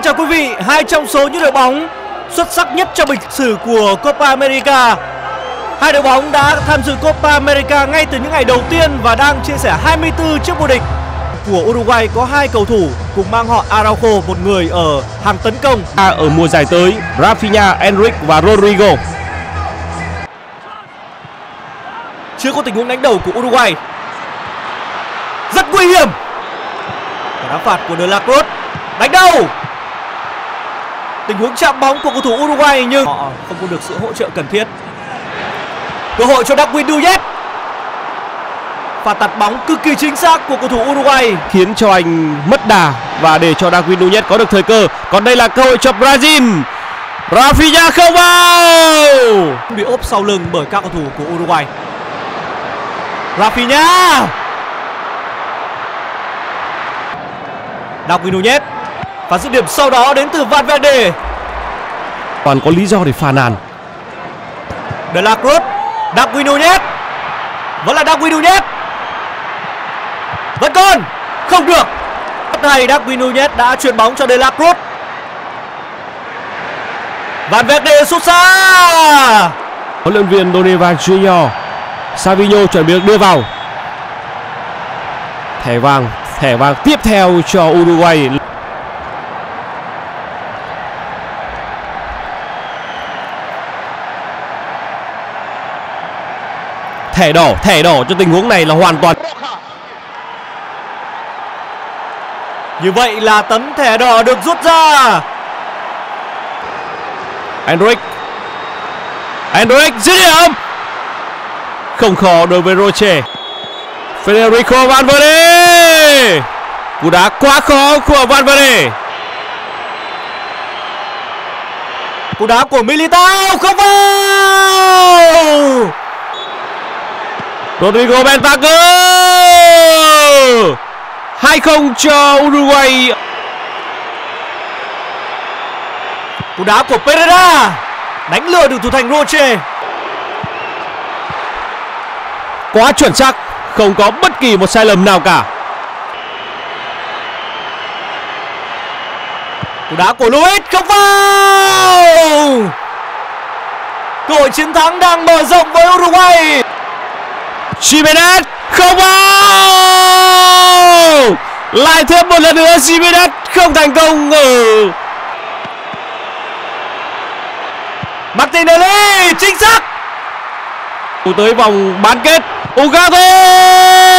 chào quý vị. Hai trong số những đội bóng xuất sắc nhất trong lịch sử của Copa America. Hai đội bóng đã tham dự Copa America ngay từ những ngày đầu tiên và đang chia sẻ 24 chiếc vô địch. Của Uruguay có hai cầu thủ cùng mang họ Araujo, một người ở hàng tấn công. Ở mùa giải tới, Rafinha, Endrick và Rodrigo. Chưa có tình huống đánh đầu của Uruguay. Rất nguy hiểm. Đá phạt của De La Cruz. Đánh đầu. Tình huống chạm bóng của cầu thủ Uruguay nhưng họ không có được sự hỗ trợ cần thiết. Cơ hội cho Darwin Núñez. Pha tạt bóng cực kỳ chính xác của cầu thủ Uruguay khiến cho anh mất đà và để cho Darwin Núñez có được thời cơ. Còn đây là cơ hội cho Brazil. Rafinha không vào. Bị ốp sau lưng bởi các cầu thủ của Uruguay. Rafinha. Darwin Núñez. Và dứt điểm sau đó đến từ Valverde. Còn có lý do để phàn nàn. De La Cruz. Darwin Núñez. Vẫn là Darwin Núñez. Vẫn còn. Không được. Rất hay, Darwin Núñez đã chuyền bóng cho De La Cruz. Valverde sút xa. Huấn luyện viên Donival Junior. Savinho chuẩn bị được đưa vào. Thẻ vàng tiếp theo cho Uruguay. Thẻ đỏ cho tình huống này là hoàn toàn. Như vậy là tấm thẻ đỏ được rút ra. Endrick dứt điểm. Không khó đối với Roche. Federico Valverde. Cú đá quá khó của Valverde. Cú đá của Militao không vào. Rodrigo Bentancur. 2-0 cho Uruguay. Cú đá của Pereira đánh lừa được thủ thành Roche. Quá chuẩn xác, không có bất kỳ một sai lầm nào cả. Cú đá của Luis không vào. Cơ hội chiến thắng đang mở rộng với Uruguay. Giménez không vào. Lại thêm một lần nữa Giménez không thành công ở. Martinelli chính xác. Tới vòng bán kết. Ugarte.